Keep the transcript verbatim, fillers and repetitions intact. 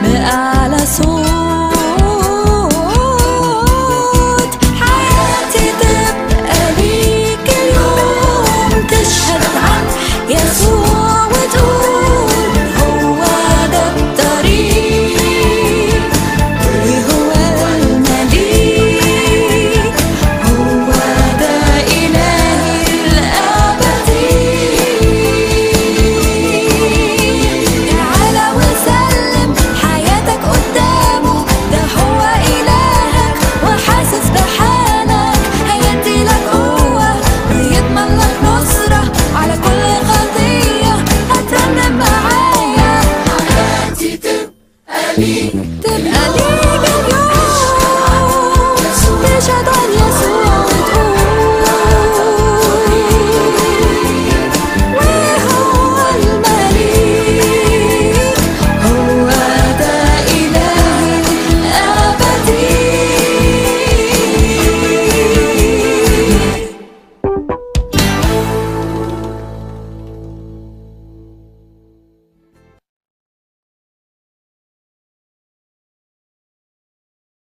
بأعلى صوت. حياتي تبقى ليك اليوم، تشهد عن يسوع وتقول هو ده الطريق وهو المليك، هو ده إلهي الأبدي. تعالى وسلم حياتك قدامه، ده هو إلهك وحاسس بحالك، هيديلك قوة ويضمن لك نصرة على كل خطية. هترنم معايا حياتي تبقى ليك